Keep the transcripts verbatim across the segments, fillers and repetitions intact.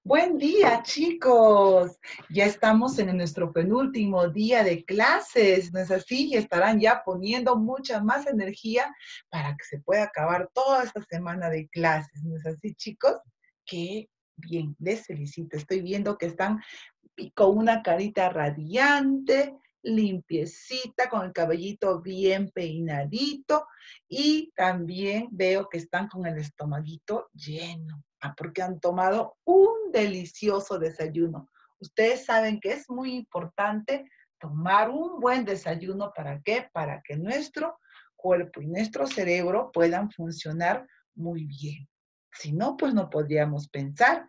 Buen día, chicos. Ya estamos en nuestro penúltimo día de clases, ¿no es así? Y estarán ya poniendo mucha más energía para que se pueda acabar toda esta semana de clases, ¿no es así, chicos? Qué bien, les felicito. Estoy viendo que están y con una carita radiante, limpiecita, con el cabellito bien peinadito y también veo que están con el estomaguito lleno, ah, porque han tomado un delicioso desayuno. Ustedes saben que es muy importante tomar un buen desayuno. ¿Para qué? Para que nuestro cuerpo y nuestro cerebro puedan funcionar muy bien. Si no, pues no podríamos pensar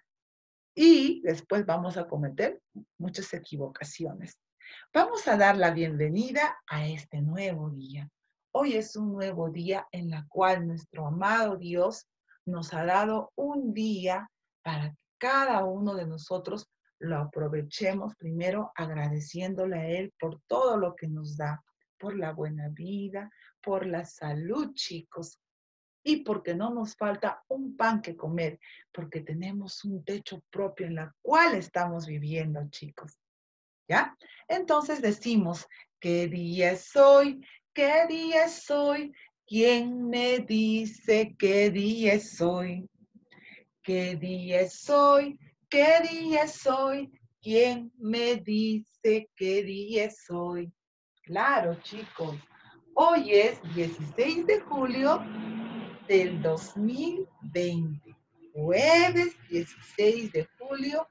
y después vamos a cometer muchas equivocaciones. Vamos a dar la bienvenida a este nuevo día. Hoy es un nuevo día en la cual nuestro amado Dios nos ha dado un día para que cada uno de nosotros lo aprovechemos primero agradeciéndole a Él por todo lo que nos da, por la buena vida, por la salud, chicos, y porque no nos falta un pan que comer, porque tenemos un techo propio en la cual estamos viviendo, chicos. ¿Ya? Entonces decimos, ¿qué día es hoy? ¿Qué día es hoy? ¿Quién me dice qué día es hoy? ¿Qué día es hoy? ¿Qué día es hoy? ¿Quién me dice qué día es hoy? Claro, chicos. Hoy es dieciséis de julio del dos mil veinte, jueves dieciséis de julio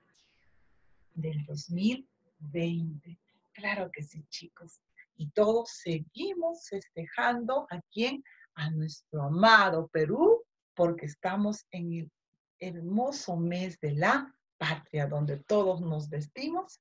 del dos mil veinte. Claro que sí, chicos. Y todos seguimos festejando a quién, a nuestro amado Perú, porque estamos en el hermoso mes de la patria, donde todos nos vestimos,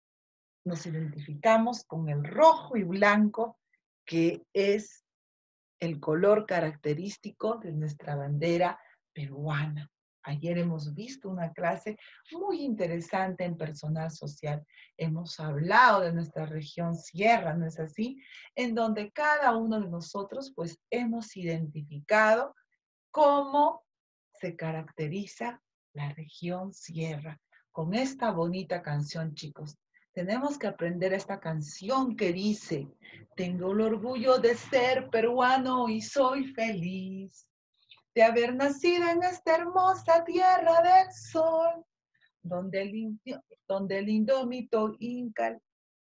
nos identificamos con el rojo y blanco, que es el color característico de nuestra bandera peruana. Ayer hemos visto una clase muy interesante en personal social. Hemos hablado de nuestra región sierra, ¿no es así? En donde cada uno de nosotros pues hemos identificado cómo se caracteriza la región sierra. Con esta bonita canción, chicos, tenemos que aprender esta canción que dice, tengo el orgullo de ser peruano y soy feliz de haber nacido en esta hermosa tierra del sol, donde el, indio, donde el indómito inca,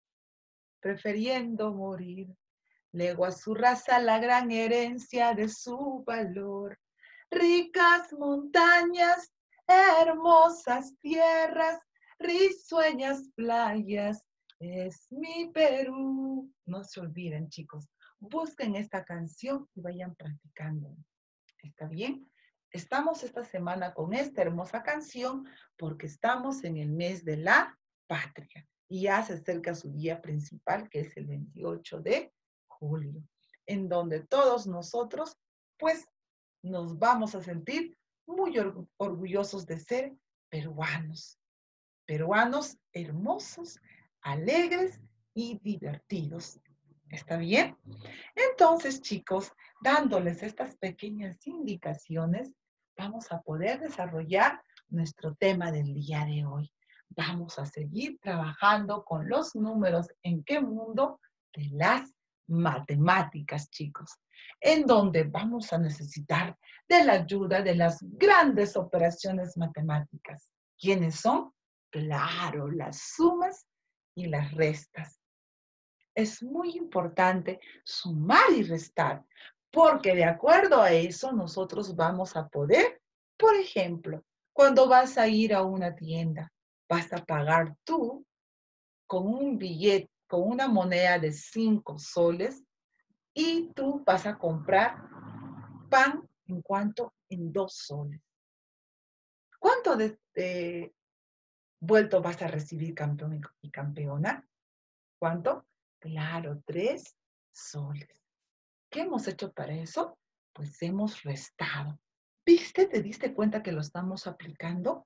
prefiriendo morir, legó a su raza la gran herencia de su valor. Ricas montañas, hermosas tierras, risueñas playas, es mi Perú. No se olviden, chicos, busquen esta canción y vayan practicando. ¿Está bien? Estamos esta semana con esta hermosa canción porque estamos en el mes de la patria y ya se acerca su día principal, que es el veintiocho de julio, en donde todos nosotros, pues, nos vamos a sentir muy orgullosos de ser peruanos, peruanos hermosos, alegres y divertidos. ¿Está bien? Entonces, chicos, dándoles estas pequeñas indicaciones, vamos a poder desarrollar nuestro tema del día de hoy. Vamos a seguir trabajando con los números. ¿En qué mundo? De las matemáticas, chicos, en donde vamos a necesitar de la ayuda de las grandes operaciones matemáticas. ¿Quiénes son? Claro, las sumas y las restas. Es muy importante sumar y restar, porque de acuerdo a eso nosotros vamos a poder, por ejemplo, cuando vas a ir a una tienda, vas a pagar tú con un billete, con una moneda de cinco soles y tú vas a comprar pan en cuanto en dos soles. ¿Cuánto de, de vuelto vas a recibir, campeón y campeona? ¿Cuánto? Claro, tres soles. ¿Qué hemos hecho para eso? Pues hemos restado. ¿Viste? ¿Te diste cuenta que lo estamos aplicando?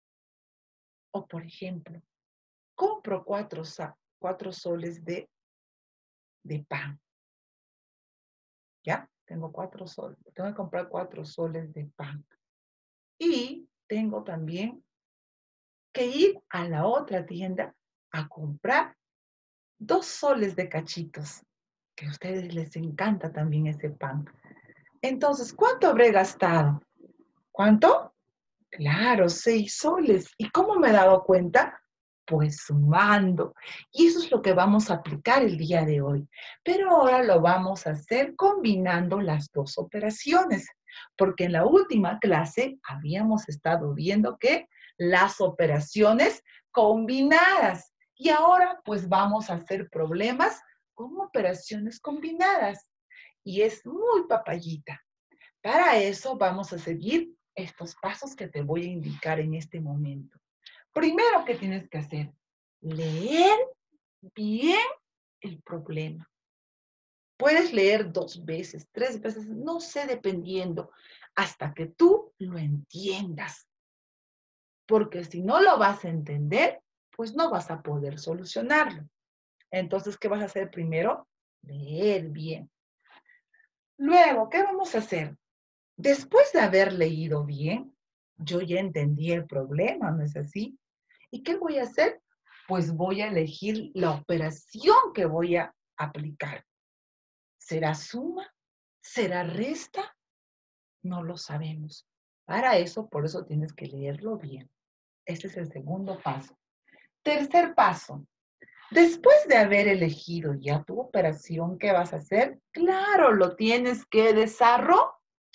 O, por ejemplo, compro cuatro, cuatro soles de, de pan. ¿Ya? Tengo cuatro soles. Tengo que comprar cuatro soles de pan. Y tengo también que ir a la otra tienda a comprar dos soles de cachitos, que a ustedes les encanta también ese pan. Entonces, ¿cuánto habré gastado? ¿Cuánto? Claro, seis soles. ¿Y cómo me he dado cuenta? Pues sumando. Y eso es lo que vamos a aplicar el día de hoy. Pero ahora lo vamos a hacer combinando las dos operaciones. Porque en la última clase habíamos estado viendo que las operaciones combinadas. Y ahora pues vamos a hacer problemas con operaciones combinadas. Y es muy papayita. Para eso vamos a seguir estos pasos que te voy a indicar en este momento. Primero, ¿qué tienes que hacer? Leer bien el problema. Puedes leer dos veces, tres veces, no sé, dependiendo, hasta que tú lo entiendas. Porque si no lo vas a entender, pues no vas a poder solucionarlo. Entonces, ¿qué vas a hacer primero? Leer bien. Luego, ¿qué vamos a hacer? Después de haber leído bien, yo ya entendí el problema, ¿no es así? ¿Y qué voy a hacer? Pues voy a elegir la operación que voy a aplicar. ¿Será suma? ¿Será resta? No lo sabemos. Para eso, por eso tienes que leerlo bien. Ese es el segundo paso. Tercer paso. Después de haber elegido ya tu operación, ¿qué vas a hacer? Claro, lo tienes que desarrollar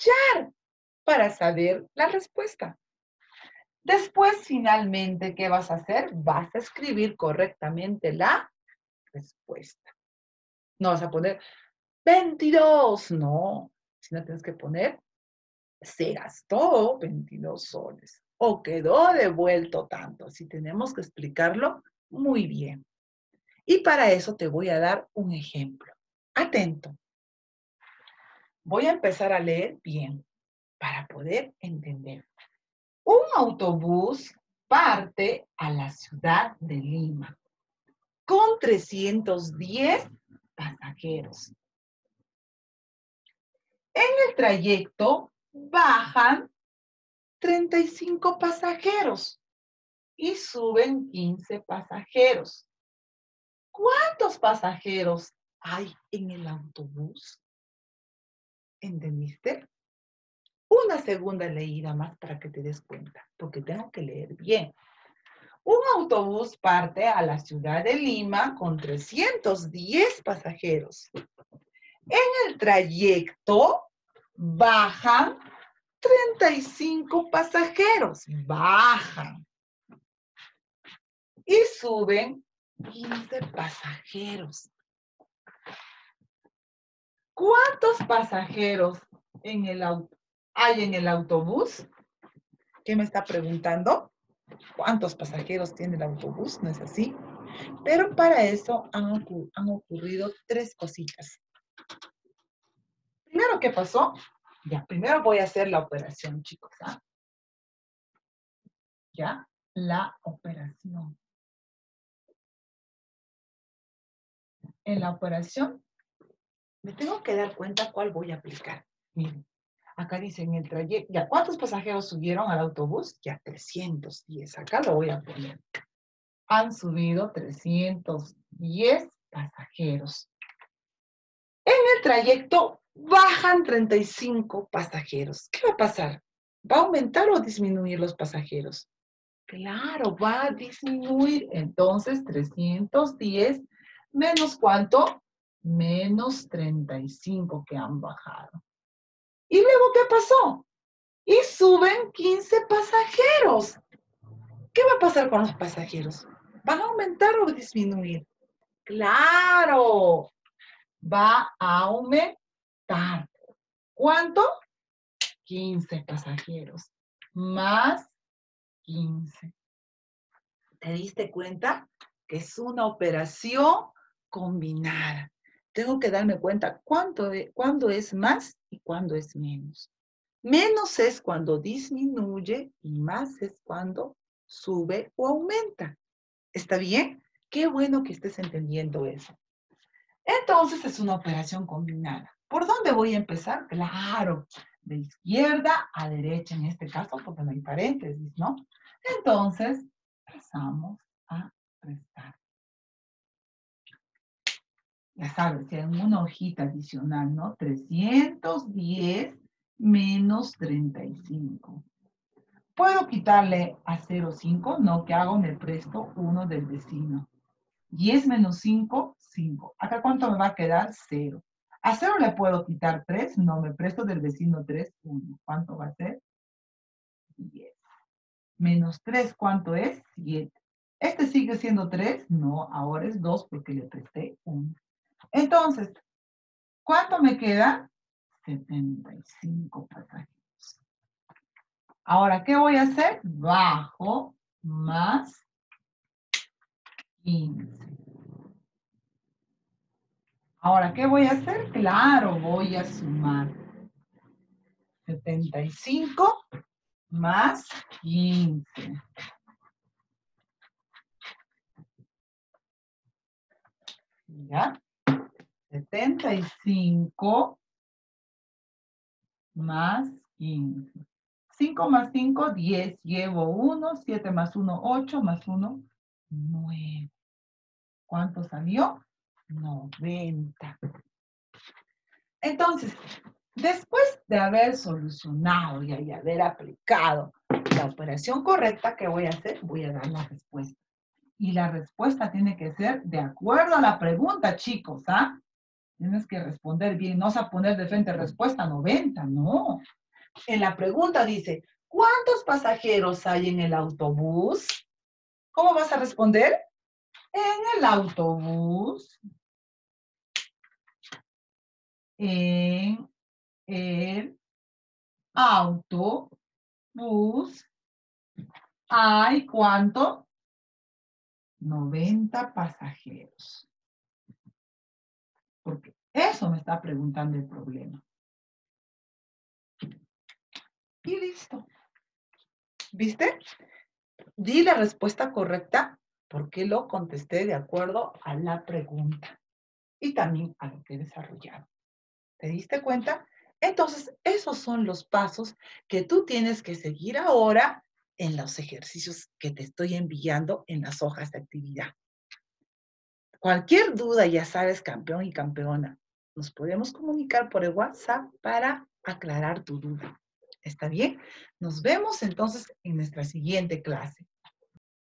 para saber la respuesta. Después, finalmente, ¿qué vas a hacer? Vas a escribir correctamente la respuesta. No vas a poner veintidós, no. Sino tienes que poner, se gastó veintidós soles o quedó devuelto tanto. Así tenemos que explicarlo muy bien. Y para eso te voy a dar un ejemplo. Atento. Voy a empezar a leer bien para poder entender. Un autobús parte a la ciudad de Lima con trescientos diez pasajeros. En el trayecto bajan treinta y cinco pasajeros y suben quince pasajeros. ¿Cuántos pasajeros hay en el autobús? ¿Entendiste? Una segunda leída más para que te des cuenta, porque tengo que leer bien. Un autobús parte a la ciudad de Lima con trescientos diez pasajeros. En el trayecto bajan treinta y cinco pasajeros. Bajan. Y suben quince pasajeros. ¿Cuántos pasajeros en el auto hay en el autobús? ¿Qué me está preguntando? ¿Cuántos pasajeros tiene el autobús? ¿No es así? Pero para eso han, ocurrido, han ocurrido tres cositas. Primero, ¿qué pasó? Ya, primero voy a hacer la operación, chicos. ¿Ah? Ya, la operación. En la operación me tengo que dar cuenta cuál voy a aplicar. Miren, acá dice en el trayecto, ya, ¿cuántos pasajeros subieron al autobús? Ya, trescientos diez. Acá lo voy a poner. Han subido trescientos diez pasajeros. En el trayecto bajan treinta y cinco pasajeros. ¿Qué va a pasar? ¿Va a aumentar o disminuir los pasajeros? Claro, va a disminuir. Entonces, trescientos diez menos ¿cuánto? Menos treinta y cinco que han bajado. ¿Y luego qué pasó? Y suben quince pasajeros. ¿Qué va a pasar con los pasajeros? ¿Van a aumentar o disminuir? Claro, va a aumentar. ¿Cuánto? quince pasajeros. Más quince. ¿Te diste cuenta? Que es una operación combinada. Tengo que darme cuenta cuánto de, cuándo es más y cuándo es menos. Menos es cuando disminuye y más es cuando sube o aumenta. ¿Está bien? Qué bueno que estés entendiendo eso. Entonces es una operación combinada. ¿Por dónde voy a empezar? Claro, de izquierda a derecha en este caso, porque no hay paréntesis, ¿no? Entonces, comenzamos a restar. Ya sabes, en una hojita adicional, ¿no? trescientos diez menos treinta y cinco. ¿Puedo quitarle a cero coma cinco? No, ¿qué hago? Me presto uno del vecino. diez menos cinco, cinco. ¿Acá cuánto me va a quedar? cero. ¿A cero le puedo quitar tres? No, me presto del vecino tres, uno. ¿Cuánto va a ser? diez. Menos tres, ¿cuánto es? siete. ¿Este sigue siendo tres? No, ahora es dos porque le presté uno. Entonces, ¿cuánto me queda? setenta y cinco pasajeros. Ahora, ¿qué voy a hacer? Bajo más quince. Ahora, ¿qué voy a hacer? Claro, voy a sumar setenta y cinco más quince. ¿Ya? setenta y cinco más quince. cinco más cinco, diez. Llevo uno, siete más uno, ocho, más uno, nueve. ¿Cuánto salió? noventa. Entonces, después de haber solucionado y de haber aplicado la operación correcta, ¿qué voy a hacer? Voy a dar la respuesta. Y la respuesta tiene que ser de acuerdo a la pregunta, chicos, ¿ah? Tienes que responder bien, no vas a poner de frente respuesta noventa, no. En la pregunta dice, ¿cuántos pasajeros hay en el autobús? ¿Cómo vas a responder? En el autobús. En el autobús. ¿Hay cuánto? noventa pasajeros. Porque eso me está preguntando el problema. Y listo. ¿Viste? Di la respuesta correcta porque lo contesté de acuerdo a la pregunta y también a lo que he desarrollado. ¿Te diste cuenta? Entonces, esos son los pasos que tú tienes que seguir ahora en los ejercicios que te estoy enviando en las hojas de actividad. Cualquier duda, ya sabes, campeón y campeona, nos podemos comunicar por el WhatsApp para aclarar tu duda. ¿Está bien? Nos vemos entonces en nuestra siguiente clase.